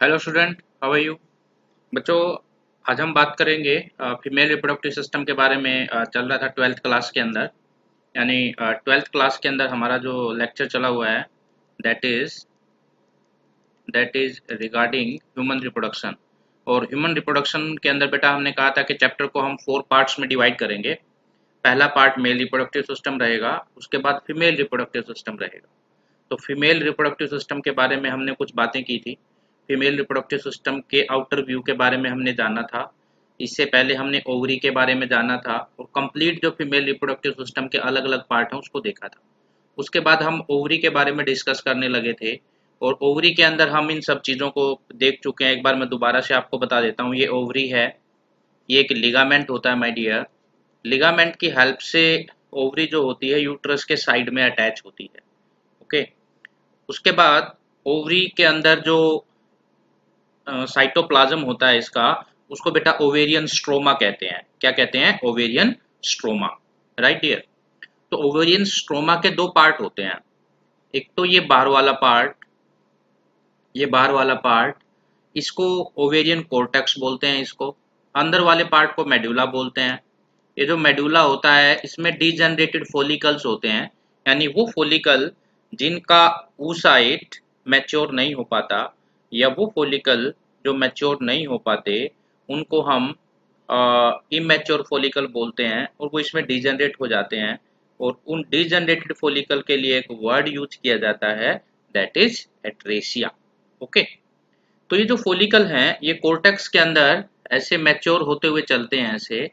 Hello student, how are you? बच्चों, आज हम बात करेंगे फीमेल रिप्रोडक्टिव सिस्टम के बारे में। चल रहा था ट्वेल्थ क्लास के अंदर, यानी ट्वेल्थ क्लास के अंदर हमारा जो लेक्चर चला हुआ है that is regarding human reproduction. और ह्यूमन रिप्रोडक्शन के अंदर बेटा हमने कहा था कि चैप्टर को हम 4 पार्ट्स में डिवाइड करेंगे। पहला पार्ट मेल रिप्रोडक्टिव सिस्टम रहेगा, उसके बाद फीमेल रिप्रोडक्टिव सिस्टम रहेगा। तो फीमेल रिप्रोडक्टिव सिस्टम के बारे में हमने कुछ बातें की थी। फीमेल रिप्रोडक्टिव सिस्टम के आउटर व्यू के बारे में हमने जाना था। इससे पहले हमने ओवरी के बारे में जाना था और कंप्लीट जो फीमेल रिप्रोडक्टिव सिस्टम के अलग अलग पार्ट हैं उसको देखा था। उसके बाद हम ओवरी के बारे में डिस्कस करने लगे थे और ओवरी के अंदर हम इन सब चीज़ों को देख चुके हैं। एक बार मैं दोबारा से आपको बता देता हूँ, ये ओवरी है, ये एक लिगामेंट होता है माय डियर। लिगामेंट की हेल्प से ओवरी जो होती है यूट्रस के साइड में अटैच होती है। ओके, उसके बाद ओवरी के अंदर जो साइटोप्लाज्म होता है इसका, उसको बेटा ओवेरियन स्ट्रोमा कहते हैं। क्या कहते हैं? Ovarian stroma, right dear. तो ओवेरियन स्ट्रोमा के दो पार्ट होते हैं। एक तो ये बाहर वाला पार्ट, ये बाहर वाला पार्ट, इसको ओवेरियन कोर्टेक्स बोलते हैं। इसको अंदर वाले पार्ट को मेडुला बोलते हैं। ये जो मेडुला होता है इसमें डीजनरेटेड फोलिकल्स होते हैं, यानी वो फोलिकल जिनका oocyte मैच्योर नहीं हो पाता, या वो फोलिकल जो मैच्योर नहीं हो पाते उनको हम इमेच्योर फोलिकल बोलते हैं और वो इसमें डीजनरेट हो जाते हैं। और उन डीजनरेटेड फोलिकल के लिए एक वर्ड यूज किया जाता है, दैट इज एट्रेसिया। ओके, तो ये जो फोलिकल हैं ये कोर्टेक्स के अंदर ऐसे मैच्योर होते हुए चलते हैं ऐसे,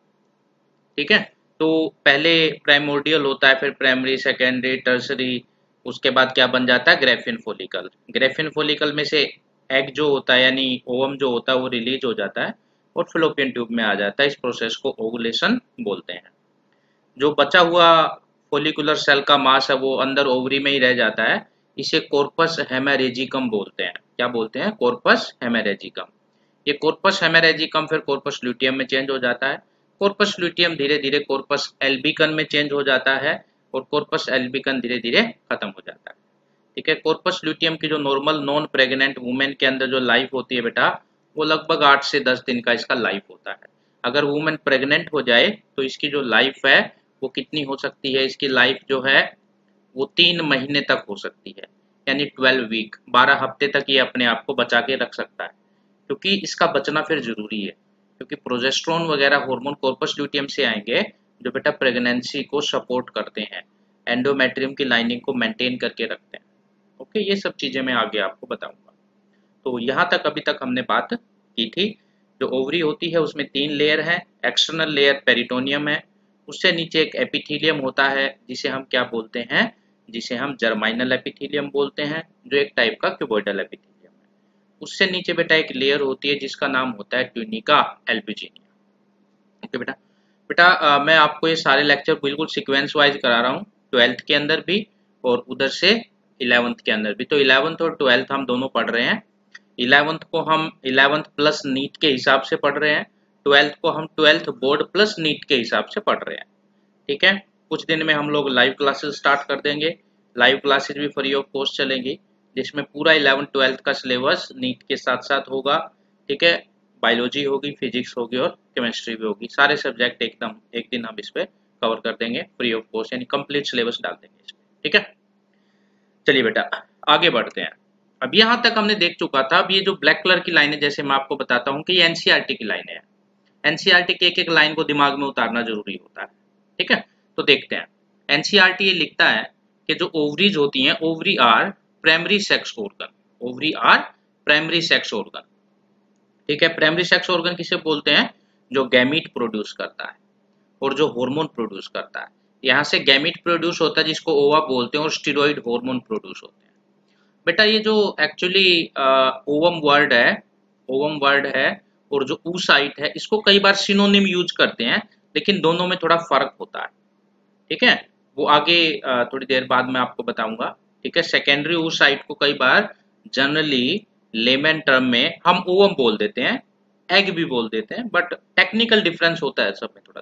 ठीक है। तो पहले प्राइमोर्डियल होता है, फिर प्राइमरी, सेकेंडरी, टर्सरी, उसके बाद क्या बन जाता है? Graafian follicle. ग्रेफिन फोलिकल में से एग जो होता है यानी ओवम जो होता है वो रिलीज हो जाता है और फ्लोपियन ट्यूब में आ जाता है। इस प्रोसेस को ओवुलेशन बोलते हैं। जो बचा हुआ फोलिकुलर सेल का मास है वो अंदर ओवरी में ही रह जाता है। इसे कॉर्पस हेमेरेजिकम बोलते हैं। क्या बोलते हैं? Corpus haemorrhagicum. ये कॉर्पस हेमेरेजिकम फिर कॉर्पस ल्यूटियम में चेंज हो जाता है। कॉर्पस ल्यूटियम धीरे धीरे कॉर्पस एल्बिकन में चेंज हो जाता है और कॉर्पस एल्बिकन धीरे धीरे खत्म हो जाता है। ठीक है, कॉर्पस ल्यूटियम की जो नॉर्मल नॉन प्रेग्नेंट वुमेन के अंदर जो लाइफ होती है बेटा, वो लगभग 8 से 10 दिन का इसका लाइफ होता है। अगर वुमेन प्रेग्नेंट हो जाए तो इसकी जो लाइफ है वो कितनी हो सकती है? इसकी लाइफ जो है वो 3 महीने तक हो सकती है, यानी 12 वीक, 12 हफ्ते तक ये अपने आप को बचा के रख सकता है। क्योंकि इसका बचना फिर जरूरी है, क्योंकि प्रोजेस्टेरोन वगैरह हार्मोन कॉर्पस ल्यूटियम से आएंगे जो बेटा प्रेगनेंसी को सपोर्ट करते हैं, एंडोमेट्रियम की लाइनिंग को मेंटेन करके रखते हैं। ओके, ये सब चीजें मैं आगे आपको बताऊंगा। तो यहाँ तक अभी तक हमने बात की थी। जो ओवरी होती है उसमें 3 लेयर है। एक्सटर्नल लेयर पेरिटोनियम है, उससे नीचे एक एपिथीलियम होता है जिसे हम क्या बोलते हैं? जिसे हम जर्माइनल एपिथीलियम बोलते हैं, जो एक टाइप का क्यूबॉइडल एपिथीलियम है। उससे नीचे बेटा एक लेयर होती है जिसका नाम होता है ट्यूनिका एल्बुजिनिया। ओके बेटा, मैं आपको ये सारे लेक्चर बिल्कुल सीक्वेंस वाइज करा रहा हूँ, ट्वेल्थ के अंदर भी और उधर से 11th के अंदर भी। तो 11th और 12th हम दोनों पढ़ रहे हैं। 11th को हम 11th प्लस नीट के हिसाब से पढ़ रहे हैं, 12th को हम 12th बोर्ड प्लस नीट के हिसाब से पढ़ रहे हैं। ठीक है, कुछ दिन में हम लोग लाइव क्लासेस स्टार्ट कर देंगे। लाइव क्लासेस भी फ्री ऑफ कॉस्ट चलेंगी, जिसमें पूरा 11th 12th का सिलेबस नीट के साथ साथ होगा। ठीक है, बायोलॉजी होगी, फिजिक्स होगी और केमिस्ट्री भी होगी। सारे सब्जेक्ट एकदम एक दिन हम इस पे कवर कर देंगे फ्री ऑफ कॉस्ट, यानी कंप्लीट सिलेबस डाल देंगे इसमें। ठीक है, चलिए बेटा आगे बढ़ते हैं। अब यहाँ तक हमने देख चुका था। अब ये जो ब्लैक कलर की लाइन है, जैसे मैं आपको बताता हूँ कि ये एनसीईआरटी की लाइन है। एनसीईआरटी के एक एक लाइन को दिमाग में उतारना जरूरी होता है। ठीक है, तो देखते हैं। एनसीईआरटी ये लिखता है कि जो ओवरीज होती हैं, ovary are primary sex organ. Ovary are primary sex organ. ठीक है, प्राइमरी सेक्स ऑर्गन किसे बोलते हैं? जो गैमीट प्रोड्यूस करता है और जो हार्मोन प्रोड्यूस करता है। यहाँ से गैमीट प्रोड्यूस होता है जिसको ओवा बोलते हैं, और स्टीरॉइड हार्मोन प्रोड्यूस होते हैं। बेटा ये जो एक्चुअली ओवम वर्ड है, ओवम वर्ड है, और जो oocyte है, इसको कई बार सिनोनिम यूज करते हैं, लेकिन दोनों में थोड़ा फर्क होता है। ठीक है, वो आगे थोड़ी देर बाद मैं आपको बताऊंगा। ठीक है, सेकेंडरी oocyte को कई बार जनरली लेमन टर्म में हम ओवम बोल देते हैं, एग भी बोल देते हैं, बट टेक्निकल डिफरेंस होता है सब में थोड़ा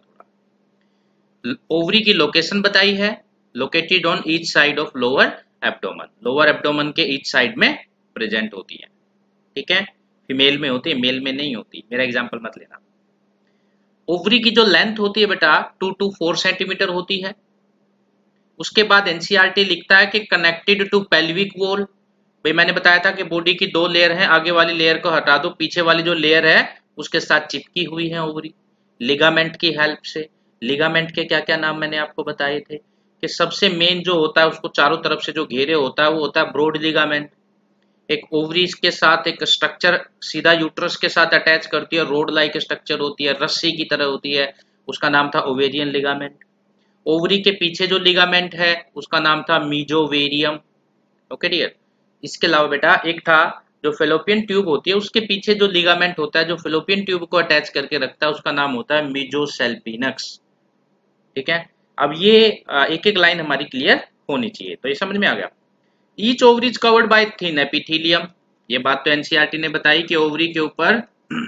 थोड़ा। ओवरी की लोकेशन बताई है, located on each side of lower abdomen. Lower abdomen के ईच साइड में प्रेजेंट होती है। ठीक है, फीमेल में होती है, मेल में नहीं होती, मेरा एग्जाम्पल मत लेना। ओवरी की जो लेंथ होती है बेटा 2 to 4 सेंटीमीटर होती है। उसके बाद एनसीईआरटी लिखता है कि कनेक्टेड टू पेल्विक वॉल। भाई मैंने बताया था कि बॉडी की 2 लेयर है, आगे वाली लेयर को हटा दो, पीछे वाली जो लेयर है उसके साथ चिपकी हुई है ओवरी लिगामेंट की हेल्प से। लिगामेंट के क्या क्या नाम मैंने आपको बताए थे कि सबसे मेन जो होता है उसको चारों तरफ से जो घेरे होता है वो होता है ब्रॉड लिगामेंट। एक ओवरीज के साथ एक स्ट्रक्चर सीधा यूट्रस के साथ अटैच करती है, रोड लाइक स्ट्रक्चर होती है, रस्सी की तरह होती है, उसका नाम था ओवेरियन लिगामेंट। ओवरी के पीछे जो लिगामेंट है उसका नाम था मीजोवेरियम। Okay dear. इसके अलावा बेटा एक था जो फेलोपियन ट्यूब होती है उसके पीछे जो लिगामेंट होता है जो फेलोपियन ट्यूब को अटैच करके रखता है उसका नाम होता है मीजोसेल्पिनक्स। ठीक है, अब ये एक एक लाइन हमारी क्लियर होनी चाहिए, तो ये समझ में आ गया। Each ovary is covered by thin epithelium. ये बात तो एनसीईआरटी ने बताई कि ओवरी के ऊपर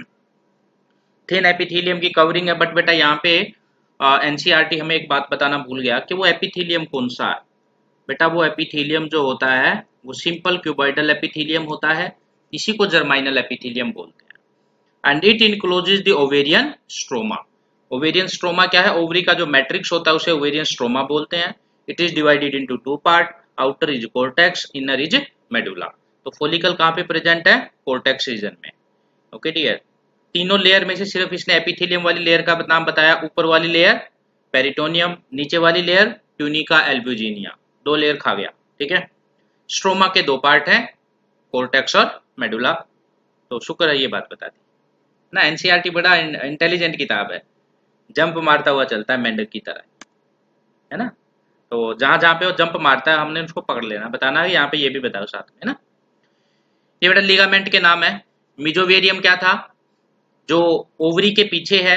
थिन एपिथेलियम की कवरिंग है, बट बेटा यहाँ पे एनसीईआरटी हमें एक बात बताना भूल गया कि वो एपिथेलियम कौन सा है। बेटा वो एपिथेलियम जो होता है वो सिंपल क्यूबॉइडल एपिथेलियम होता है, इसी को जर्माइनल एपिथेलियम बोलते हैं। And it encloses the ovarian stroma. Ovarian stroma क्या है? ओवरी का जो मैट्रिक्स होता है उसे ओवेरियन स्ट्रोमा बोलते हैं। It is divided into 2 part, outer is cortex, inner is medulla. तो फोलिकल कहाँ पे प्रेजेंट है? कोर्टेक्स रीजन में। Okay dear. तीनों लेयर में से सिर्फ इसने एपिथेलियम वाली लेयर का नाम बताया। ऊपर वाली लेयर पेरिटोनियम, नीचे वाली लेयर ट्यूनिका एल्ब्यूजिनिया, 2 लेयर खा गया। ठीक है। स्ट्रोमा के 2 पार्ट हैं, कोर्टेक्स और मेडुला। तो शुक्र है ये बात बता दी ना। एनसीईआरटी बड़ा इंटेलिजेंट किताब है, जंप मारता हुआ चलता है मेंढक की तरह, है ना। तो जहां जहां पे वो जंप मारता है हमने उसको पकड़ लेना, बताना है यहाँ पे ये भी बताओ साथ में, है ना। ये बेटा लिगामेंट के नाम है। मीजोवेरियम क्या था? जो ओवरी के पीछे है,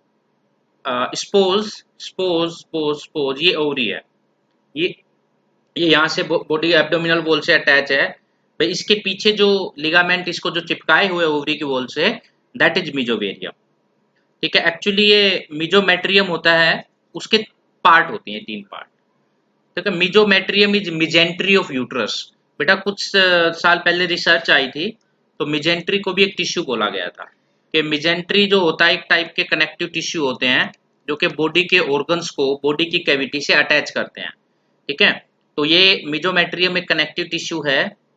स्पोज स्पोज स्पोज स्पोज, ये ओवरी है। ये यहाँ से बॉडी एब्डोमिनल वॉल से अटैच है। भाई इसके पीछे जो लिगामेंट इसको जो चिपकाए हुए ओवरी की वॉल से, दैट इज मीजोवेरियम। ठीक है। एक्चुअली ये मीजोमेट्रियम होता है, उसके पार्ट होती हैं 3 पार्ट। ठीक है। Mesometrium is mesentery of uterus. बेटा कुछ साल पहले रिसर्च आई थी, तो मिजेंट्री को भी एक टिश्यू बोला गया था कि मिजेंट्री जो होता है एक टाइप के कनेक्टिव टिश्यू होते हैं जो कि बॉडी के ऑर्गन्स को बॉडी की कैविटी से अटैच करते हैं। ठीक है। तो ये मीजोमेट्रियम एक कनेक्टिव टिश्यू है।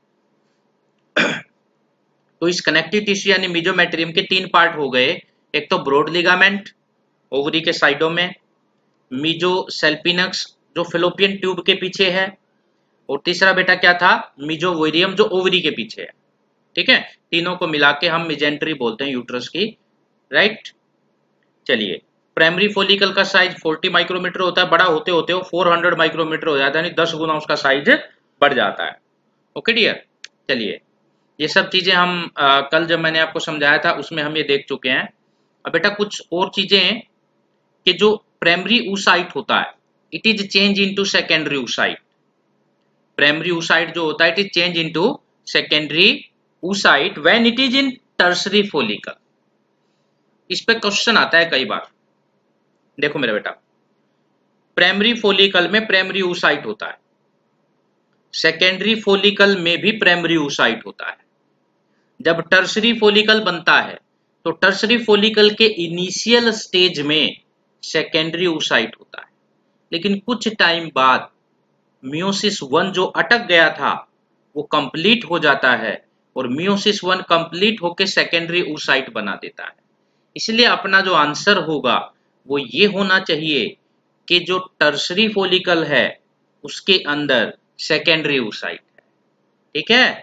तो इस कनेक्टिव टिश्यू यानी मीजोमेट्रियम के 3 पार्ट हो गए। एक तो ब्रॉड लिगामेंट ओवरी के साइडों में, मीजोसेल्पिनक्स जो फेलोपियन ट्यूब के पीछे है, और तीसरा बेटा क्या था? मीजोवेरियम जो ओवरी के पीछे है। ठीक है। तीनों को मिला के हम मिजेंट्री बोलते हैं यूट्रस की, राइट। चलिए, प्राइमरी फोलिकल का साइज 40 माइक्रोमीटर होता है, बड़ा होते होते वो 400 माइक्रोमीटर हो जाता है, यानी 10 गुना उसका साइज बढ़ जाता है। Okay dear. चलिए, ये सब चीजें हम कल जब मैंने आपको समझाया था उसमें हम ये देख चुके हैं। अब बेटा कुछ और चीजें कि जो प्राइमरी oocyte होता है, it is change into secondary oocyte। Primary oocyte जो होता है it is change into secondary oocyte when it is in tertiary follicle. इस पे क्वेश्चन आता है कई बार। देखो मेरा बेटा, प्राइमरी फोलिकल में प्राइमरी oocyte होता है, सेकेंडरी फोलिकल में भी प्राइमरी oocyte होता है। जब टर्सरी फोलिकल बनता है तो टर्सरी फोलिकल के इनिशियल स्टेज में सेकेंडरी oocyte होता है, लेकिन कुछ टाइम बाद मियोसिस 1 जो अटक गया था वो कंप्लीट हो जाता है और मियोसिस 1 कंप्लीट होकर सेकेंडरी oocyte बना देता है। इसलिए अपना जो आंसर होगा वो ये होना चाहिए कि जो टर्सरी फोलिकल है उसके अंदर सेकेंडरी oocyte है। ठीक है।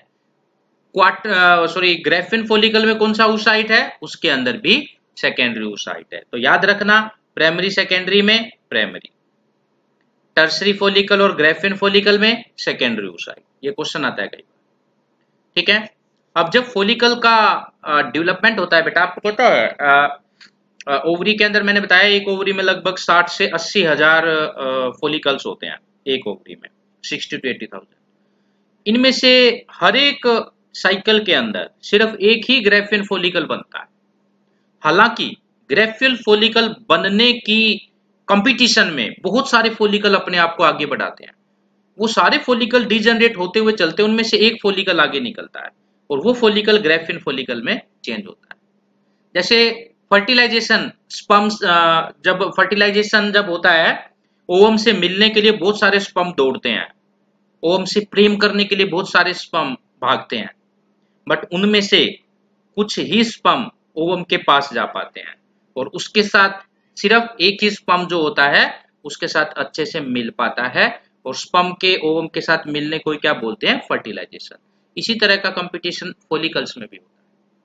ग्रेफिन फोलिकल में कौन सा oocyte है? उसके अंदर भी सेकेंडरी oocyte है। तो याद रखना, प्राइमरी सेकेंडरी में प्राइमरी, टर्सरी फोलिकल और ग्रेफिन फोलिकल में सेकेंडरी oocyte। ये क्वेश्चन आता है कई बार। ठीक है। अब जब फोलिकल का डेवलपमेंट होता है बेटा, आपको पता है ओवरी के अंदर मैंने बताया एक ओवरी में लगभग 60 से 80 हजार फोलिकल्स होते हैं एक ओवरी में, 60 to 80,000। इनमें से हर एक साइकिल के अंदर सिर्फ एक ही ग्रेफिन फोलिकल बनता है। हालांकि ग्रेफिन फोलिकल बनने की कंपटीशन में बहुत सारे फोलिकल अपने आप को आगे बढ़ाते हैं। वो सारे फोलिकल डिजनरेट होते हुए चलते हैं, उनमें से एक फोलिकल आगे निकलता है। और वो फॉलिकल ग्रेफिन फॉलिकल में चेंज होता है। जैसे फर्टिलाइजेशन, स्पर्म्स, जब फर्टिलाइजेशन जब होता है, ओवम से मिलने के लिए बहुत सारे स्पर्म दौड़ते हैं, ओवम से प्रेम करने के लिए बहुत सारे स्पर्म भागते हैं, बट उनमें से कुछ ही स्पर्म ओवम के पास जा पाते हैं और उसके साथ सिर्फ एक ही स्पर्म जो होता है उसके साथ अच्छे से मिल पाता है, और स्पर्म के ओवम के साथ मिलने को क्या बोलते हैं, फर्टिलाइजेशन। इसी तरह का कंपटीशन फॉलिकल्स में भी होता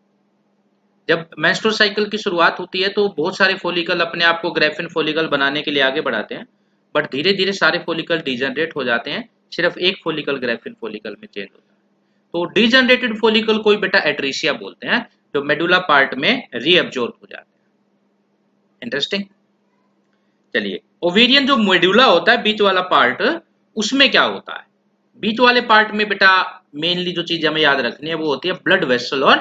है। जब मेंस्ट्रुअल साइकिल की शुरुआत होती है तो बहुत सारे फॉलिकल अपने आप को ग्रेफिन फॉलिकल बनाने के लिए आगे बढ़ाते हैं, बट धीरे धीरे सारे फॉलिकल डिजनरेट हो जाते हैं, सिर्फ एक फॉलिकल ग्रेफिन फॉलिकल में चेंज होता है। तो डिजनरेटेड फॉलिकल को बेटा एट्रीसिया बोलते हैं, जो मेडुला पार्ट में रीअब्जॉर्ब हो जाते हैं। इंटरेस्टिंग। चलिए, ओवेरियन जो मेडुला होता है, बीच वाला पार्ट, उसमें क्या होता है? बीच वाले पार्ट में बेटा मेनली जो चीज हमें याद रखनी है वो होती है ब्लड वेसल और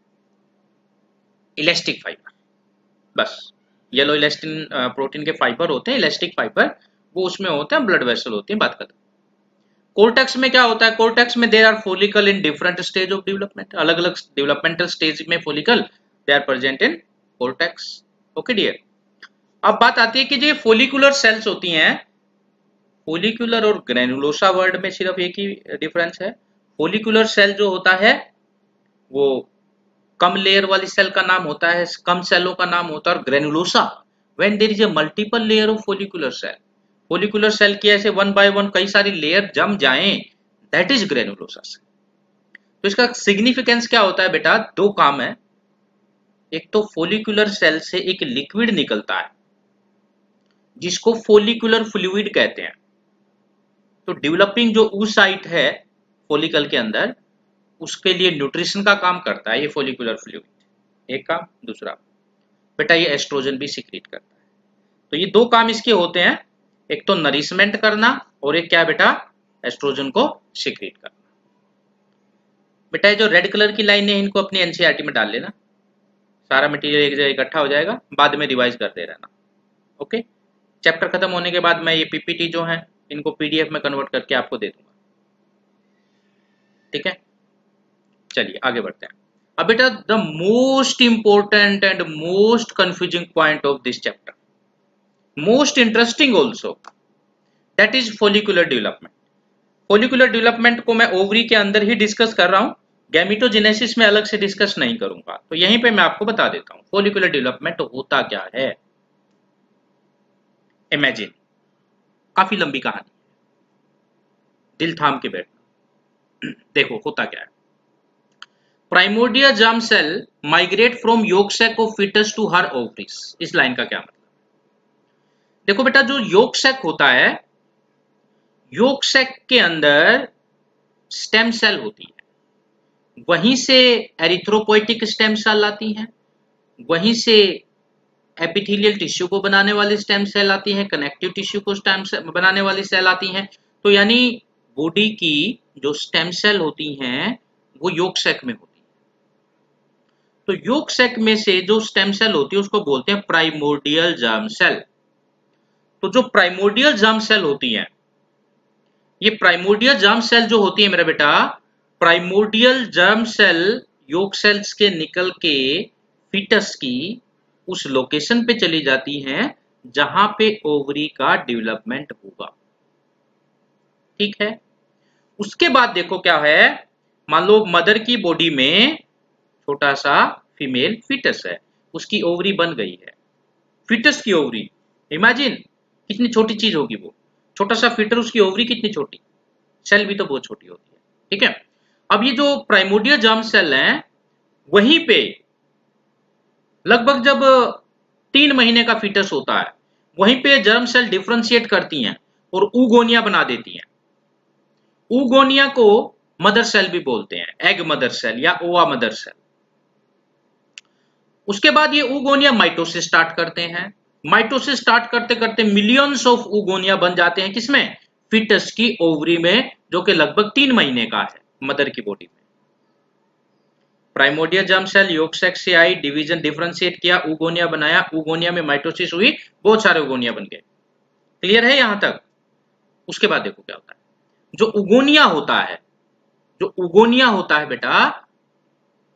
इलास्टिक फाइबर। बस, येलो इलास्टिन प्रोटीन के फाइबर होते हैं, इलास्टिक फाइबर वो उसमें होते हैं, ब्लड वेसल होती है, बात खत्म। कोर्टेक्स में क्या होता है? कोर्टेक्स में there are follicle in different stage of development, अलग अलग डेवलपमेंटल स्टेज में follicle they are present in cortex. Okay dear. अब बात आती है कि जो फॉलिकुलर सेल्स होती हैं, फॉलिकुलर और ग्रेनुलोसा वर्ड में सिर्फ एक ही डिफरेंस है। फॉलिकुलर सेल जो होता है वो कम लेयर वाली सेल का नाम होता है, कम सेलों का नाम होता है, और granulosa when there is a multiple layer of follicular cell, follicular cell की ऐसे वन बाय वन कई सारी लेयर जम जाएं, दैट इज ग्रेनुलोसा सेल। तो इसका सिग्निफिकेंस क्या होता है बेटा? दो काम है। एक तो फॉलिकुलर सेल से एक लिक्विड निकलता है जिसको फॉलिकुलर फ्लूइड कहते हैं। तो डेवलपिंग जो oocyte है फॉलिकल के अंदर, उसके लिए न्यूट्रिशन का काम करता है ये फॉलिकुलर फ्लूइड, एक काम। दूसरा बेटा ये एस्ट्रोजन भी सिक्रीट करता है। तो ये दो काम इसके होते हैं, एक तो नरिशमेंट करना और एक क्या बेटा? एस्ट्रोजन को सिक्रीट करना। बेटा ये जो रेड कलर की लाइन है इनको अपनी एनसीईआरटी में डाल लेना, सारा मटेरियल एक जगह इकट्ठा हो जाएगा, बाद में रिवाइज करते रहना। ओके, चैप्टर खत्म होने के बाद मैं ये पीपीटी जो है इनको पीडीएफ में कन्वर्ट करके आपको दे दूंगा। ठीक है, चलिए आगे बढ़ते हैं। अब बेटा the most important and most confusing point of this chapter, most interesting also, that is follicular development. Follicular development को मैं ओवरी के अंदर ही डिस्कस कर रहा हूं, गैमेटोजेनेसिस में अलग से डिस्कस नहीं करूंगा। तो यहीं पे मैं आपको बता देता हूं फॉलिकुलर डेवलपमेंट होता क्या है। इमेजिन, काफी लंबी कहानी, दिल थाम के बैठना। देखो होता क्या है। Primordial germ cell migrate from yolk sac of fetus to her ovaries. इस लाइन का क्या मतलब? देखो बेटा, जो yolk sac होता है, yolk sac के अंदर स्टेम सेल होती है, वहीं से एरिथ्रोपोइटिक स्टेम सेल आती हैं, वहीं से एपिथेलियल टिश्यू को बनाने वाली स्टेम सेल आती हैं, कनेक्टिव टिश्यू को स्टेम बनाने वाली सेल आती हैं। तो यानी बॉडी की जो स्टेम सेल होती हैं वो yolk sac में होती है। तो yolk sac में से जो स्टेम सेल होती है उसको बोलते हैं प्राइमोर्डियल जर्म सेल। तो जो प्राइमोर्डियल जर्म सेल होती हैं, ये प्राइमोर्डियल जर्म सेल जो होती है मेरा बेटा, primordial germ cell yolk cells के निकल के फीटस की उस लोकेशन पे चली जाती हैं जहां पे ओवरी का डेवलपमेंट होगा। ठीक है, उसके बाद देखो क्या है, मान लो मदर की बॉडी में छोटा सा फीमेल फीटस है, उसकी ओवरी बन गई है, फीटस की ओवरी। इमेजिन कितनी छोटी चीज होगी वो, छोटा सा फीटर, उसकी ओवरी कितनी छोटी, सेल भी तो बहुत छोटी होती है। ठीक है, अब ये जो प्राइमोर्डियल जर्म सेल हैं, वहीं पे लगभग जब 3 महीने का फीटस होता है, वहीं पे जर्म सेल डिफरेंशिएट करती हैं और ऊगोनिया बना देती हैं। ऊगोनिया को मदर सेल भी बोलते हैं, एग मदर सेल या ओवा मदर सेल। उसके बाद ये ऊगोनिया माइटोसिस स्टार्ट करते हैं। माइटोसिस स्टार्ट करते करते मिलियंस ऑफ ऊगोनिया बन जाते हैं, किसमें? फीटस की ओवरी में, जो कि लगभग 3 महीने का है मदर की बॉडी में। Primordial germ cell yolk sac से आई, डिवीजन डिफरेंशिएट किया, ऊगोनिया बनाया, ऊगोनिया में माइटोसिस हुई, बहुत सारे ऊगोनिया बन गए। क्लियर है यहां तक? उसके बाद देखो क्या होता है। जो ऊगोनिया होता है, जो ऊगोनिया होता है बेटा,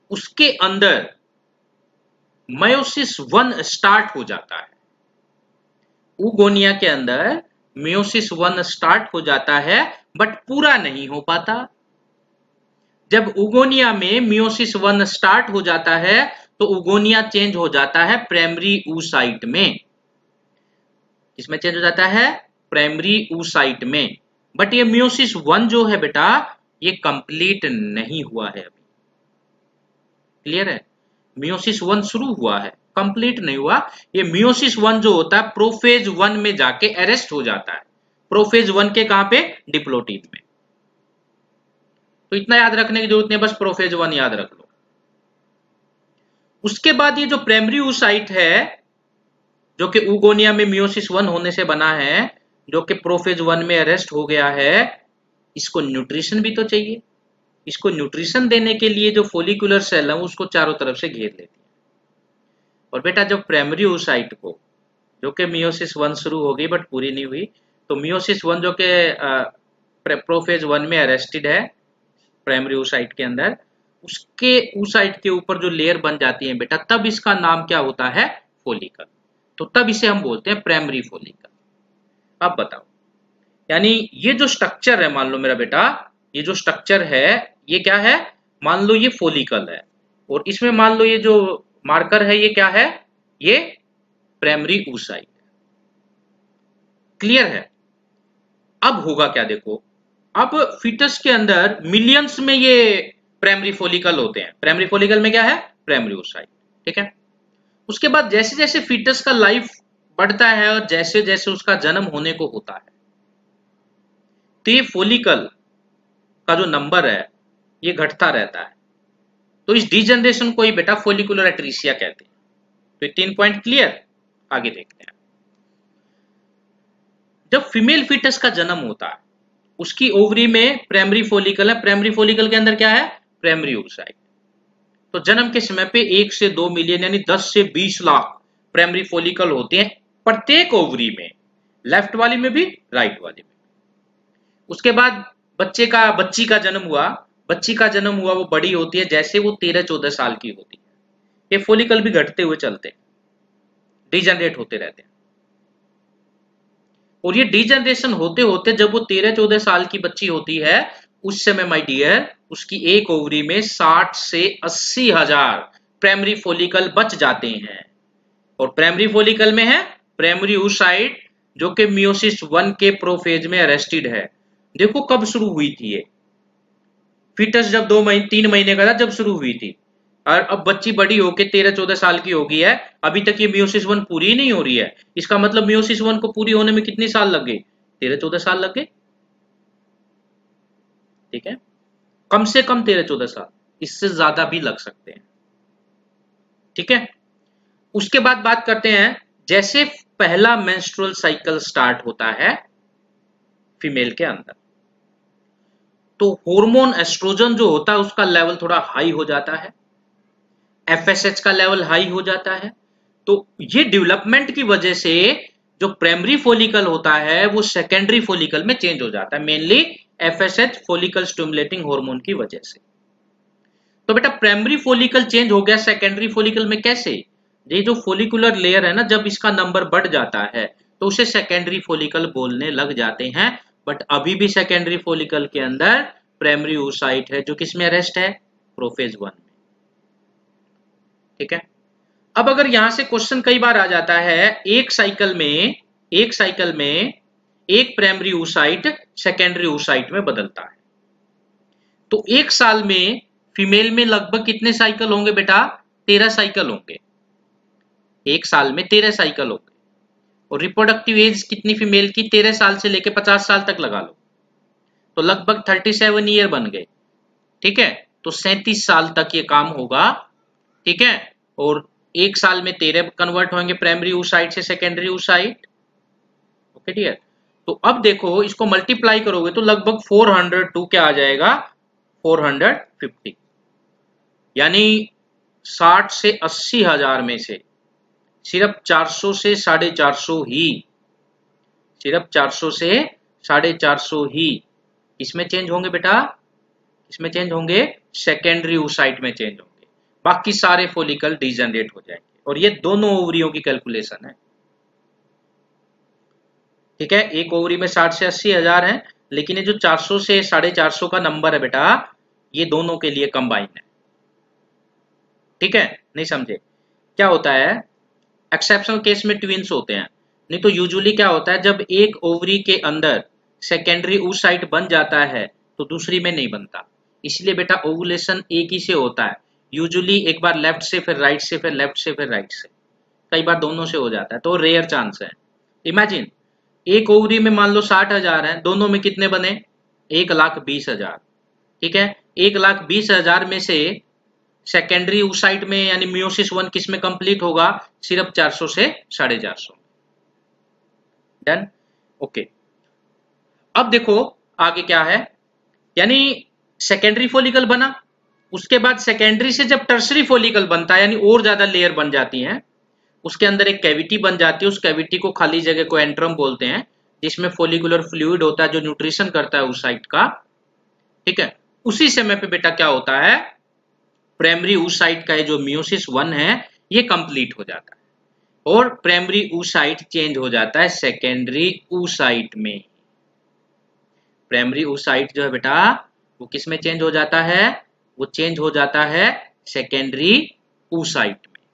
उसके अंदर मेयोसिस 1 स्टार्ट हो जाता है। ऊगोनिया के अंदर मेयोसिस 1 स्टार्ट हो जाता है, बट पूरा नहीं हो पाता। जब ऊगोनिया में मेयोसिस 1 स्टार्ट हो जाता है तो ऊगोनिया चेंज हो जाता है प्राइमरी oocyte में। इसमें चेंज हो जाता है प्राइमरी oocyte में। बट ये मेयोसिस 1 जो है बेटा, ये कंप्लीट नहीं हुआ है अभी। क्लियर है? मेयोसिस 1 शुरू हुआ है, कंप्लीट नहीं हुआ। ये मेयोसिस 1 जो होता है प्रोफेज 1 में जाके अरेस्ट हो जाता है। प्रोफेज 1 के कहां पे? डिप्लोटीड में। तो इतना याद रखने की जरूरत नहीं, बस प्रोफेज 1 याद रख लो। उसके बाद ये जो प्राइमरी oocyte है, जो कि ऊगोनिया में मेयोसिस 1 होने से बना है, जो कि प्रोफेज 1 में अरेस्ट हो गया है, इसको न्यूट्रिशन भी तो चाहिए। इसको न्यूट्रिशन देने के लिए जो फोलिकुलर सेल है उसको चारों तरफ से घेर लेती है। और बेटा जब प्राइमरी oocyte को, जो कि मेयोसिस 1 शुरू हो गई बट पूरी नहीं हुई, तो मेयोसिस 1 जो कि प्रोफेज 1 में अरेस्टेड है प्राइमरी oocyte के अंदर, उसके oocyte के ऊपर जो लेयर बन जाती है बेटा, तब इसका नाम क्या होता है? फोलिकल। तो तब इसे हम बोलते हैं प्राइमरी फोलिकल। अब बताओ, यानी ये जो स्ट्रक्चर है, मान लो मेरा बेटा, ये जो स्ट्रक्चर है ये क्या है? मान लो ये फोलिकल है, और इसमें मान लो ये जो मार्कर है ये क्या है? ये प्राइमरी oocyte। क्लियर है? अब होगा क्या देखो, अब फीटस के अंदर मिलियंस में ये प्राइमरी फोलिकल होते हैं। प्राइमरी फोलिकल में क्या है? Primary oocyte। ठीक है? उसके बाद जैसे जैसे फीटस का लाइफ बढ़ता है और जैसे जैसे उसका जन्म होने को होता है, तो ये फोलिकल का जो नंबर है ये घटता रहता है। तो इस डिजनरेशन को ही बेटा फोलिकुलर एट्रीसिया कहते हैं। तो ये 3 पॉइंट क्लियर। आगे देखते हैं। जब फीमेल फीटस का जन्म होता है, उसकी ओवरी में प्राइमरी फोलिकल है। प्राइमरी फोलिकल के अंदर क्या है? Primary oocyte। तो जन्म के समय पे 1 से 2 मिलियन यानी 10 से 20 लाख प्राइमरी फोलिकल होते हैं प्रत्येक ओवरी में, लेफ्ट वाली में भी, राइट वाली में। उसके बाद बच्ची का जन्म हुआ। बच्ची का जन्म हुआ, वो बड़ी होती है, जैसे वो 13-14 साल की होती है, ये फोलिकल भी घटते हुए चलते हैं, डिजनरेट होते रहते हैं। और ये डिजनरेशन होते होते जब वो 13-14 साल की बच्ची होती है, उस समय माय डियर, उसकी एक ओवरी में 60 से 80 हजार प्राइमरी फोलिकल बच जाते हैं। और प्राइमरी फोलिकल में है प्राइमरी oocyte, जो कि मेयोसिस 1 के प्रोफेज में अरेस्टेड है। देखो कब शुरू हुई थी ये फीटस, जब 3 महीने का था जब शुरू हुई थी, और अब बच्ची बड़ी होके 13-14 साल की हो गई है, अभी तक ये मेयोसिस 1 पूरी ही नहीं हो रही है। इसका मतलब मेयोसिस 1 को पूरी होने में कितने साल लग गए? 13-14 साल लग गए। ठीक है? कम से कम 13-14 साल, इससे ज्यादा भी लग सकते हैं। ठीक है? उसके बाद बात करते हैं, जैसे पहला मेंस्ट्रुअल साइकिल स्टार्ट होता है फीमेल के अंदर, तो हार्मोन एस्ट्रोजन जो होता है उसका लेवल थोड़ा हाई हो जाता है, एफएसएच का लेवल हाई हो जाता है। तो ये डेवलपमेंट की वजह से जो प्राइमरी फोलिकल होता है वो सेकेंडरी फोलिकल में चेंज हो जाता है, mainly FSH follicle stimulating hormone की वजह से। तो बेटा प्राइमरी फोलिकल चेंज हो गया सेकेंडरी फोलिकल में, कैसे? ये जो फोलिकुलर लेयर है ना, जब इसका नंबर बढ़ जाता है तो उसे सेकेंडरी फोलिकल बोलने लग जाते हैं। बट अभी भी सेकेंडरी फोलिकल के अंदर प्राइमरी oocyte है, जो किसमें अरेस्ट है? प्रोफेज 1 में। ठीक है? अब अगर यहां से क्वेश्चन कई बार आ जाता है, एक साइकिल में एक प्राइमरी oocyte सेकेंडरी oocyte में बदलता है, तो एक साल में फीमेल में लगभग कितने साइकिल होंगे बेटा? 13 साइकिल होंगे। एक साल में 13 साइकिल होंगे। और रिप्रोडक्टिव एज कितनी फीमेल की? 13 साल से लेके 50 साल तक लगा लो, तो लगभग 37 ईयर बन गए। ठीक है? तो 37 साल तक ये काम होगा। ठीक है? और एक साल में 13 कन्वर्ट होंगे प्राइमरी oocyte से सेकेंडरी oocyte। Okay dear? तो अब देखो, इसको मल्टीप्लाई करोगे तो लगभग 402 क्या आ जाएगा? 450। यानी 60 से 80 हजार में से सिर्फ 400 से 450 ही, सिर्फ 400 से 450 ही इसमें चेंज होंगे बेटा। इसमें चेंज होंगे, सेकेंडरी oocyte में चेंज होंगे। बाकी सारे फॉलिकल डिजेनरेट हो जाएंगे। और ये दोनों ओवरियों की कैलकुलेशन है, ठीक है। एक ओवरी में 60 से 80 हजार है, लेकिन ये जो 400 से 450 का नंबर है बेटा, ये दोनों के लिए कंबाइन है, ठीक है। नहीं समझे? क्या होता है, एक्सेप्शनल केस में ट्विंस होते हैं, नहीं तो यूजुअली क्या होता है, जब एक ओवरी के अंदर सेकेंडरी oocyte बन जाता है तो दूसरी में नहीं बनता। इसलिए बेटा ओवुलेशन एक ही से होता है, यूजुअली एक बार लेफ्ट से, फिर राइट से, फिर लेफ्ट से, फिर राइट से, कई बार दोनों से हो जाता है, तो रेयर चांस है। इमेजिन एक ओवरी में मान लो 60 हजार है, दोनों में कितने बने, 1,20,000, ठीक है। 1,20,000 में से सेकेंडरी oocyte में यानी मियोसिस 1 किस में कंप्लीट होगा, सिर्फ 400 से 450। Done, okay. अब देखो आगे क्या है, यानी सेकेंडरी फॉलिकल बना, उसके बाद सेकेंडरी से जब टर्सरी फॉलिकल बनता है, यानी और ज्यादा लेयर बन जाती है, उसके अंदर एक कैविटी बन जाती है, उस कैविटी को, खाली जगह को एंट्रम बोलते हैं, जिसमें फॉलिकुलर फ्लूइड होता है जो न्यूट्रिशन करता है oocyte का, ठीक है। उसी समय पे बेटा क्या होता है, प्राइमरी oocyte का जो मियोसिस 1 है ये कंप्लीट हो जाता है और प्राइमरी oocyte चेंज हो जाता है सेकेंडरी oocyte में। प्राइमरी oocyte जो है बेटा वो किस में चेंज हो जाता है, वो चेंज हो जाता है सेकेंडरी oocyte में,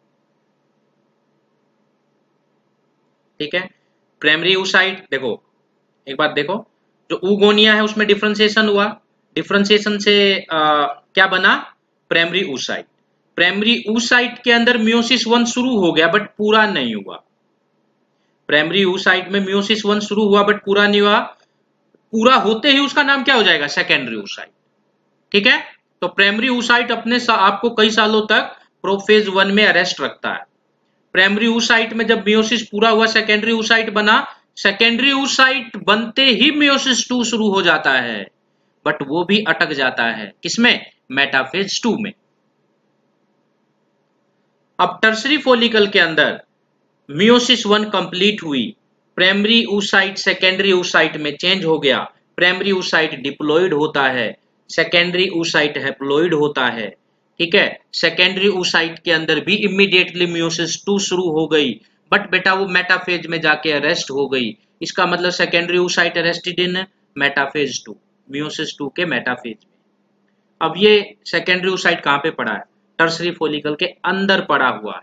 ठीक है। प्राइमरी oocyte देखो, एक बात देखो, जो oogonia है उसमें डिफरेंशिएशन हुआ, डिफरेंशिएशन से क्या बना, प्राइमरी oocyte। प्राइमरी oocyte के अंदर मियोसिस 1 शुरू हो गया बट पूरा नहीं हुआ, प्राइमरी oocyte में मियोसिस 1 शुरू हुआ बट पूरा नहीं हुआ, पूरा होते ही उसका नाम क्या हो जाएगा, सेकेंडरी oocyte, ठीक है। तो प्राइमरी oocyte अपने आपको कई सालों तक प्रोफेज 1 में अरेस्ट रखता है। प्राइमरी oocyte में जब मियोसिस पूरा हुआ, सेकेंडरी oocyte बना, सेकेंडरी oocyte बनते ही मियोसिस 2 शुरू हो जाता है, बट वो भी अटक जाता है किसमें, मेटाफेज 2 में। अब टर्सरी फॉलिकल के अंदर मियोसिस 1 कंप्लीट हुई, प्राइमरी oocyte सेकेंडरी oocyte में चेंज हो गया, प्राइमरी oocyte डिप्लॉइड होता है, सेकेंडरी oocyte हैप्लॉइड होता है, ठीक है। सेकेंडरी oocyte के अंदर भी इमीडिएटली मियोसिस 2 शुरू हो गई, बट बेटा वो मेटाफेज में जाके अरेस्ट हो गई। इसका मतलब secondary oocyte arrested in metaphase 2, meiosis 2 के मेटाफेज में। अब ये सेकेंडरी oocyte कहां पे पड़ा है, टर्सरी फॉलिकल के अंदर पड़ा हुआ है,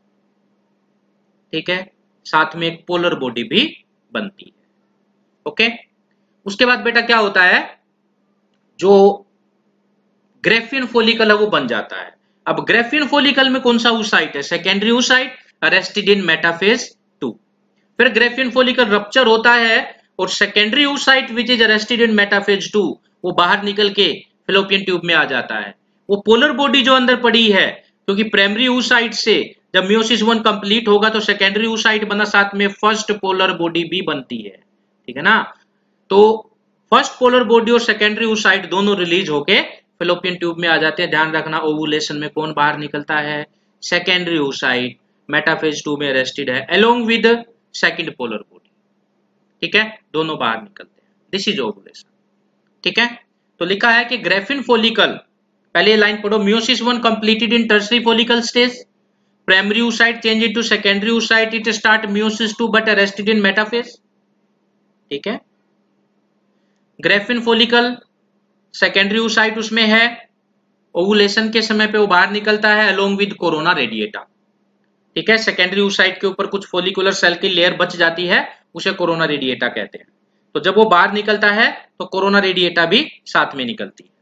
ठीक है। साथ में एक पोलर बॉडी भी बनती है, ओके। उसके बाद बेटा क्या होता है, जो ग्रेफियन फॉलिकल है वो बन जाता है। अब ग्रेफियन फॉलिकल में कौन सा oocyte है, secondary oocyte arrested in metaphase 2। फिर ग्रेफियन फॉलिकल रप्चर होता है और secondary oocyte which is arrested in metaphase 2 वो बाहर निकल के फैलोपियन ट्यूब में आ जाता है। वो पोलर बॉडी जो अंदर पड़ी है, क्योंकि प्राइमरी oocyte से जब मियोसिस 1 कंप्लीट होगा तो सेकेंडरी oocyte बना, साथ में फर्स्ट पोलर बॉडी भी बनती है, ठीक है ना। तो फर्स्ट पोलर बॉडी और सेकेंडरी oocyte दोनों रिलीज होके फैलोपियन ट्यूब में आ जाते हैं। ध्यान रखना ओवुलेशन में कौन बाहर निकलता है, सेकेंडरी oocyte मेटाफेज 2 में अरेस्टेड है along with second polar body, ठीक है, दोनों बाहर निकलते हैं। दिस इज ओवुलेशन, ठीक है। तो लिखा है कि ग्रेफिन फॉलिकल, पहले लाइन पढ़ो, meiosis 1 completed in tertiary follicle stage, primary oocyte change into secondary oocyte, it start meiosis 2 but arrested in metaphase, ठीक है। ग्रेफिन फॉलिकल सेकेंडरी oocyte उसमें है, ओवुलेशन के समय पे वो बाहर निकलता है अलोंग विद कोरोना रेडिएटा, ठीक है। सेकेंडरी oocyte के ऊपर कुछ फॉलिकुलर सेल की लेयर बच जाती है, उसे कोरोना रेडिएटा कहते हैं। तो जब वो बाहर निकलता है तो कोरोना रेडिएटा भी साथ में निकलती है,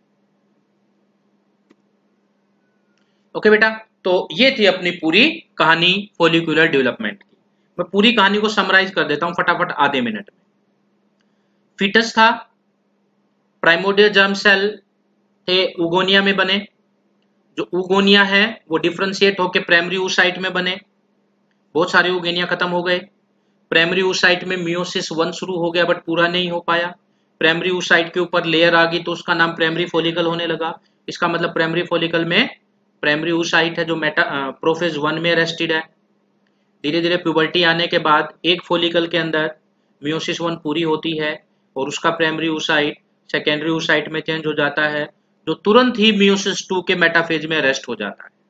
ओके बेटा। तो ये थी अपनी पूरी कहानी फॉलिकुलर डेवलपमेंट की। मैं पूरी कहानी को समराइज कर देता हूं फटाफट आधे मिनट में। फीटस था, प्राइमोर्डियल जर्म सेल थे, oogonia में बने, जो oogonia है वो डिफरेंशिएट होकर प्राइमरी oocyte में बने, बहुत सारे oogonia खत्म हो गए। प्राइमरी oocyte में मियोसिस 1 शुरू हो गया बट पूरा नहीं हो पाया, प्राइमरी oocyte के ऊपर लेयर आ गई तो उसका नाम प्राइमरी फॉलिकल होने लगा। इसका मतलब प्राइमरी फॉलिकल में प्राइमरी oocyte है जो प्रोफेज 1 में अरेस्टेड है। धीरे धीरे प्यूबर्टी आने के बाद एक फॉलिकल के अंदर मियोसिस 1 पूरी होती है और उसका प्राइमरी oocyte सेकेंडरी oocyte में चेंज हो जाता है, जो तुरंत ही मियोसिस 2 के मेटाफेज में अरेस्ट हो जाता है।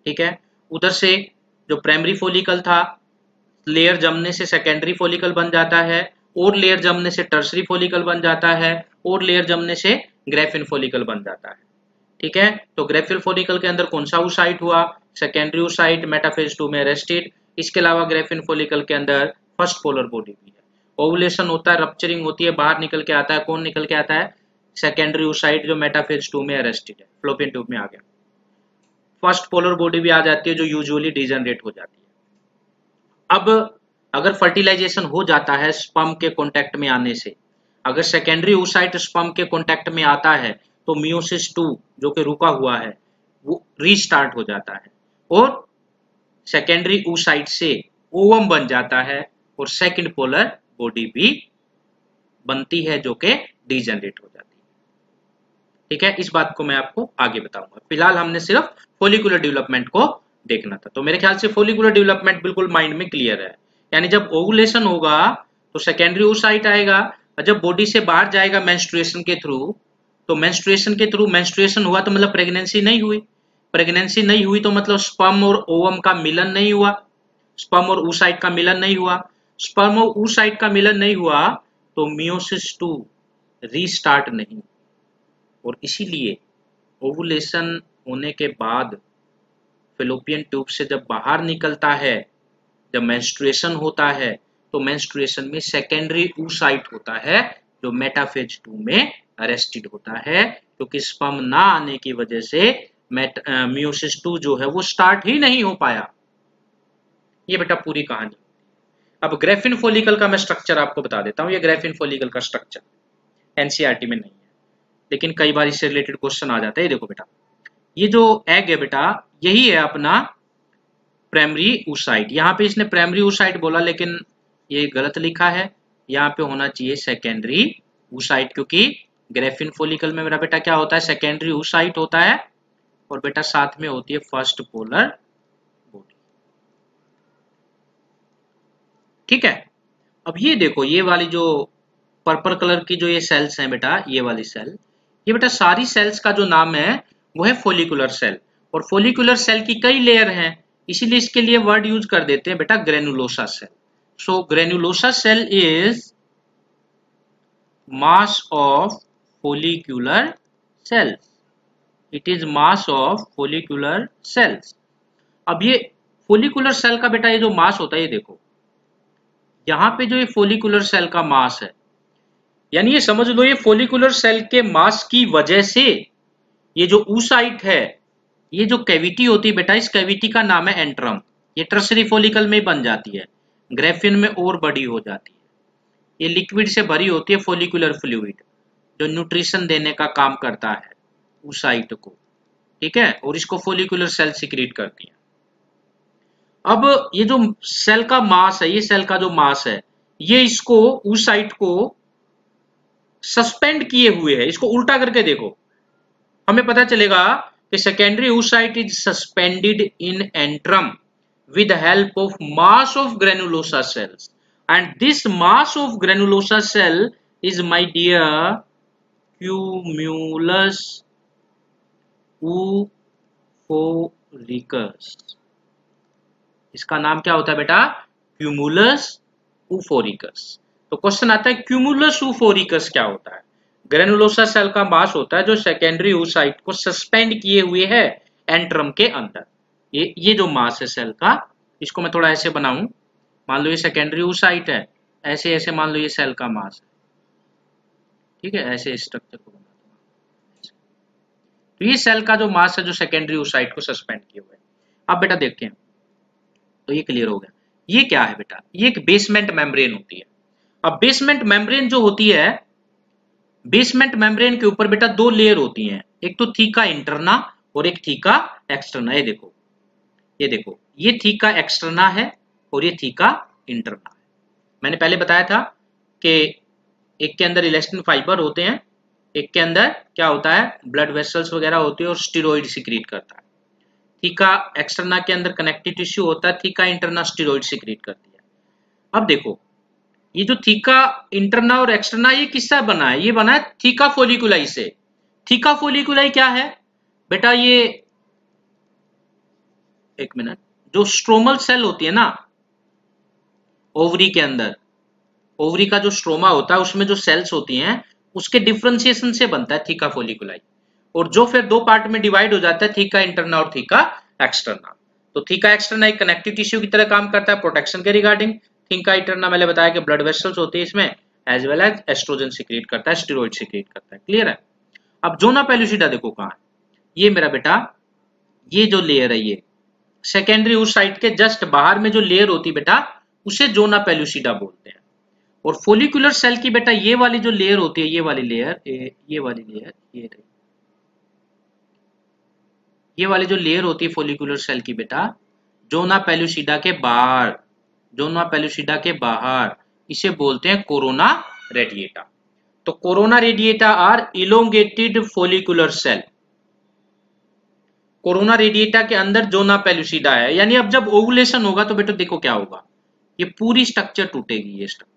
ठीक है। उधर से जो प्राइमरी फॉलिकल था, लेयर जमने से सेकेंडरी फॉलिकल बन जाता है, और लेयर जमने से टर्सरी फॉलिकल बन जाता है, और लेयर जमने से ग्रेफिन फॉलिकल बन जाता है। ठीक है, तो ग्रेफिन फॉलिकल के अंदर कौन सा oocyte हुआ? सेकेंडरी oocyte, मेटाफेज 2 में अरेस्टेड। इसके अलावा ग्रेफिन फॉलिकल के अंदर फर्स्ट पोलर बॉडी भी है। ओवुलेशन होता है, रप्चरिंग होती है, बाहर निकल के आता है। कौन निकल के आता है? सेकेंडरी oocyte जो मेटाफेज 2 में अरेस्टेड है, फ्लोपियन ट्यूब में आ गया। फर्स्ट पोलर बॉडी भी आ जाती है जो यूजुअली डिजनरेट हो जाती है। अब अगर फर्टिलाइजेशन हो जाता है स्पर्म के कांटेक्ट में आने से, अगर सेकेंडरी oocyte स्पर्म के कांटेक्ट में आता है तो मियोसिस 2 जो कि रुका हुआ है वो रीस्टार्ट हो जाता है, और सेकेंडरी oocyte से ओवम बन जाता है, और सेकंड पोलर बॉडी भी बनती है जो कि डिजनरेट हो जाती है। ठीक है, इस बात को मैं आपको आगे बताऊंगा। फिलहाल हमने सिर्फ फॉलिकुलर डेवलपमेंट को देखना था। तो मेरे ख्याल से फॉलिकुलर डेवलपमेंट बिल्कुल माइंड में क्लियर है। यानी जब ओवुलेशन होगा तो सेकेंडरी oocyte आएगा, और जब बॉडी से बाहर जाएगा मेंस्ट्रुएशन के थ्रू, तो मेंस्ट्रुएशन के थ्रू मेंस्ट्रुएशन हुआ तो मतलब प्रेगनेंसी नहीं हुई। प्रेगनेंसी नहीं हुई तो मतलब स्पर्म और ओवम का मिलन नहीं हुआ, स्पर्म और oocyte का मिलन नहीं हुआ। स्पर्म और oocyte का मिलन नहीं हुआ तो मियोसिस 2 रीस्टार्ट नहीं। और इसीलिए ओवुलेशन होने के बाद फैलोपियन ट्यूब से जब बाहर निकलता है, जब मेंस्ट्रुएशन होता है, तो मेंस्ट्रुएशन में सेकेंडरी oocyte होता है जो मेटाफेज 2 में अरेस्टेड होता है, क्योंकि स्पर्म ना आने की वजह से मियोसिस 2 जो है वो स्टार्ट ही नहीं हो पाया। ये बेटा पूरी कहानी। अब ग्रेफिन फॉलिकल का मैं स्ट्रक्चर आपको बता देता हूँ। ये ग्रेफिन फॉलिकल का स्ट्रक्चर एनसीईआरटी में नहीं है, लेकिन कई बार इससे रिलेटेड क्वेश्चन आ जाता है। देखो बेटा, ये जो एग है बेटा, यही है अपना प्राइमरी oocyte। यहाँ पे इसने प्राइमरी oocyte बोला, लेकिन ये गलत लिखा है। यहाँ पे होना चाहिए सेकेंडरी oocyte, क्योंकि ग्रेफिन फॉलिकल में मेरा बेटा क्या होता है? सेकेंडरी oocyte होता है, और बेटा साथ में होती है फर्स्ट पोलर बॉडी। ठीक है, अब ये देखो, ये वाली जो पर्पल कलर की जो ये सेल्स हैं बेटा, ये वाली सेल, ये बेटा सारी सेल्स का जो नाम है वो है फॉलिकुलर सेल। और फॉलिकुलर सेल की कई लेयर हैं, इसीलिए इसके लिए वर्ड यूज कर देते हैं बेटा granulosa cell. So granulosa cell is mass of follicular cells. It is mass of follicular cells. अब ये फॉलिकुलर सेल का बेटा ये जो मास होता है, ये देखो यहाँ पे जो ये फॉलिकुलर सेल का मास है, यानी ये समझ लो ये फॉलिकुलर सेल के मास की वजह से ये जो oocyte है, ये जो कैविटी होती है बेटा, इस कैविटी का नाम है एंट्रम। ये टर्सरी फॉलिकल में बन जाती है, ग्रेफिन में और बड़ी हो जाती है। ये लिक्विड से भरी होती है, फॉलिकुलर फ्लूइड, जो न्यूट्रिशन देने का काम करता है oocyte को। ठीक है, और इसको फॉलिकुलर सेल सिक्रीट करती है। अब ये जो सेल का मास है, ये सेल का जो मास है, ये इसको oocyte को सस्पेंड किए हुए है। इसको उल्टा करके देखो, हमें पता चलेगा कि secondary oocyte is suspended in antrum with help of mass of granulosa cells, and this mass of granulosa cell is my dear cumulus oophoricus। इसका नाम क्या होता है बेटा? Cumulus oophoricus। तो क्वेश्चन आता है क्यूमुलस oophoricus क्या होता है? ग्रेनुलोसा सेल का मास होता है जो सेकेंडरी oocyte को सस्पेंड किए हुए है एंट्रम के अंदर। ये जो मास है सेल का, इसको मैं थोड़ा ऐसे बनाऊं, मान लो ये सेकेंडरी oocyte है, ऐसे ऐसे मान लो ये सेल का मास है। ठीक है, ऐसे स्ट्रक्चर को बना दो। तो ये सेल का जो मास है जो सेकेंडरी oocyte को सस्पेंड किए हुए। अब बेटा देखते हैं, तो ये क्लियर हो गया। ये क्या है बेटा? ये एक बेसमेंट मेम्ब्रेन होती है। अब बेसमेंट मेम्ब्रेन जो होती है, बेसमेंट मेम्ब्रेन के ऊपर बेटा दो लेयर होती हैं, एक तो थीका इंटरना और एक थीका एक्सटर्ना। ये देखो, ये देखो, ये थीका एक्सटर्ना है और ये थीका इंटरना है। मैंने पहले बताया था कि एक के अंदर इलास्टिन फाइबर होते हैं, एक के अंदर क्या होता है? ब्लड वेसल्स वगैरह होते हैं और स्टेरॉइड सिक्रीट करता है। थीका एक्सटर्ना के अंदर कनेक्टिव टिश्यू होता है, थीका इंटरना स्टेरॉइड सिक्रीट करती है। अब देखो, ये जो थीका इंटरना और एक्सटर्ना ये किससे बना है? ये बना है थीका फोलिकुलाई से। थीका फोलिकुलाई क्या है बेटा? ये एक मिनट, जो स्ट्रोमल सेल होती है ना ओवरी के अंदर, ओवरी का जो स्ट्रोमा होता है उसमें जो सेल्स होती हैं उसके डिफरेंशिएशन से बनता है थीका फोलिकुलाई, और जो फिर दो पार्ट में डिवाइड हो जाता है, थीका इंटरना और थीका एक्सटर्ना। तो थीका एक्सटर्ना एक कनेक्टिव टिश्यू की तरह काम करता है प्रोटेक्शन के रिगार्डिंग। थीका इंटरना मैंने बताया कि ब्लड वेसल्स होती है इसमें, as well as oestrogen secrete करता है, स्टेरॉइड सिक्रिएट करता है। क्लियर है? अब जोना पेलुसिडा देखो कहां है, ये मेरा बेटा, ये जो लेयर है ये सेकेंडरी उस साइड के जस्ट बाहर में जो लेयर होती है बेटा उसे जोना पेलुसिडा बोलते हैं। और फोलिकुलर सेल की बेटा ये वाली जो लेयर होती है, ये वाली लेयर, ये वाली लेयर, ये वाली जो लेयर होती है फोलिकुलर सेल की बेटा, जोना पेलुसिडा के बाहर, जोना पेलुसिडा के बाहर इसे बोलते हैं कोरोना रेडिएटा। तो corona radiata are elongated follicular cell. Corona radiata के अंदर जोना पेलुसिडा है, यानी अब जब ओवुलेशन होगा तो बेटा देखो क्या होगा, ये पूरी स्ट्रक्चर टूटेगी, ये स्ट्रक्चर,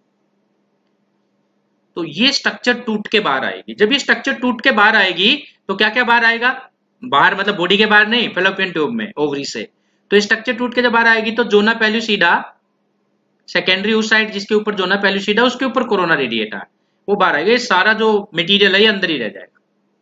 तो ये स्ट्रक्चर टूट के बाहर आएगी। जब ये स्ट्रक्चर टूट के बाहर आएगी तो क्या क्या बाहर आएगा, बाहर मतलब बॉडी के बाहर नहीं, फेलोपियन ट्यूब में, ओवरी से। तो ये स्ट्रक्चर टूट के जब बाहर आएगी तो जोना पेलुसिडा सेकेंडरी उस साइड जिसके ऊपर जोना पेलुसिडा उसके ऊपर कोरोना रेडिएटा है, वो बाहर आएगा। ये सारा जो मटेरियल है ये अंदर ही रह जाएगा।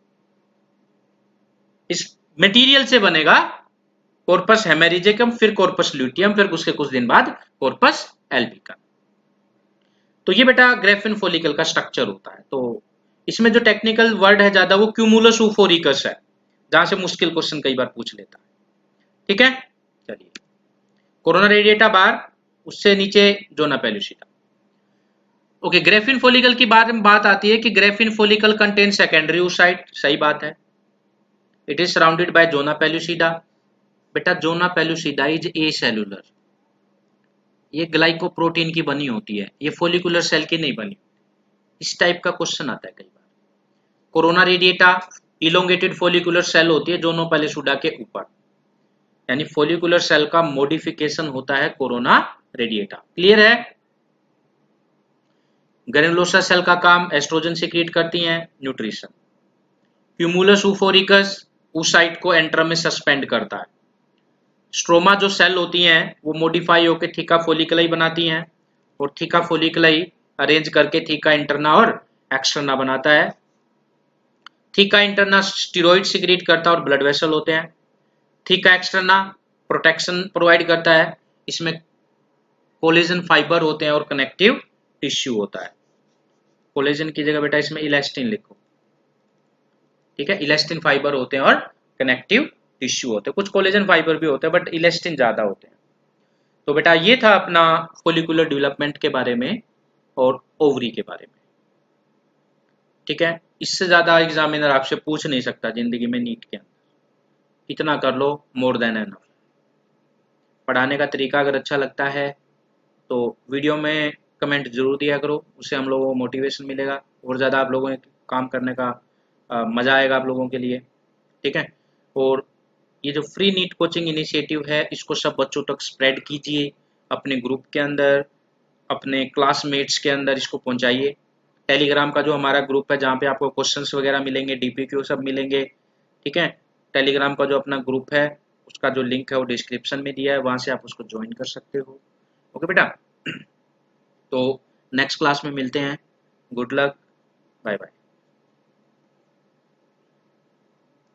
इस मटेरियल से बनेगा कॉर्पस हेमेरिजिकम, फिर कॉर्पस ल्यूटियम, फिर उसके कुछ दिन बाद कॉर्पस एल्बिकम। तो ये बेटा ग्रेफिन फोलिकल का स्ट्रक्चर होता है। तो इसमें जो टेक्निकल वर्ड है ज्यादा वो क्यूमुलस यूफोरिकस है, जहां से मुश्किल क्वेश्चन कई बार पूछ लेता है। ठीक है, चलिए, कोरोना रेडिएटा बार, उससे नीचे zona pellucida. Okay, graafian follicle की बात आती है कि graafian follicle contain secondary oocyte, सही बात है। It is surrounded by zona pellucida. बेटा zona pellucida is acellular, ये ग्लाइकोप्रोटीन की बनी होती है, ये फोलिकुलर सेल की नहीं बनी। इस टाइप का क्वेश्चन आता है कई बार। Corona radiata elongated follicular cell होती है जोना पेलुसिडा के ऊपर, यानी फोलिकुलर सेल का मॉडिफिकेशन होता है कोरोना रेडिएटा। क्लियर है? ग्रेनुलोसा सेल का काम एस्ट्रोजन सिक्रीट करती हैं, न्यूट्रिशन। क्यूमुलस यूफोरिकस oocyte को एंट्रम में सस्पेंड करता है। स्ट्रोमा जो सेल होती हैं वो मॉडिफाई होकर थीका फोलिकुलाई बनाती हैं, और थीका फोलिकुलाई अरेंज करके थीका इंटरना और एक्सटर्ना बनाता है। थीका इंटरना स्टेरॉइड सिक्रीट करता है और ब्लड वेसल होते हैं। थीका एक्सटर्ना प्रोटेक्शन प्रोवाइड करता है, इसमें कोलेजन फाइबर होते हैं और कनेक्टिव टिश्यू होता है। कोलेजन की जगह बेटा इसमें इलास्टिन लिखो, ठीक है, इलास्टिन फाइबर होते हैं और कनेक्टिव टिश्यू होते हैं। कुछ कोलेजन फाइबर भी होते हैं बट इलास्टिन ज्यादा होते हैं। तो बेटा ये था अपना फोलिकुलर डेवलपमेंट के बारे में और ओवरी के बारे में। ठीक है, इससे ज्यादा एग्जामिनर आपसे पूछ नहीं सकता जिंदगी में नीट के अंदर, इतना कर लो, मोर देन एनफ। पढ़ाने का तरीका अगर अच्छा लगता है तो वीडियो में कमेंट जरूर दिया करो, उससे हम लोगों को मोटिवेशन मिलेगा और ज़्यादा आप लोगों ने काम करने का मज़ा आएगा आप लोगों के लिए। ठीक है, और ये जो फ्री नीट कोचिंग इनिशिएटिव है इसको सब बच्चों तक स्प्रेड कीजिए, अपने ग्रुप के अंदर, अपने क्लासमेट्स के अंदर इसको पहुंचाइए। टेलीग्राम का जो हमारा ग्रुप है जहाँ पे आपको क्वेश्चंस वगैरह मिलेंगे, डीपीक्यू सब मिलेंगे। ठीक है, टेलीग्राम का जो अपना ग्रुप है उसका जो लिंक है वो डिस्क्रिप्शन में दिया है, वहाँ से आप उसको ज्वाइन कर सकते हो। ओके बेटा, तो नेक्स्ट क्लास में मिलते हैं। Good luck, bye bye.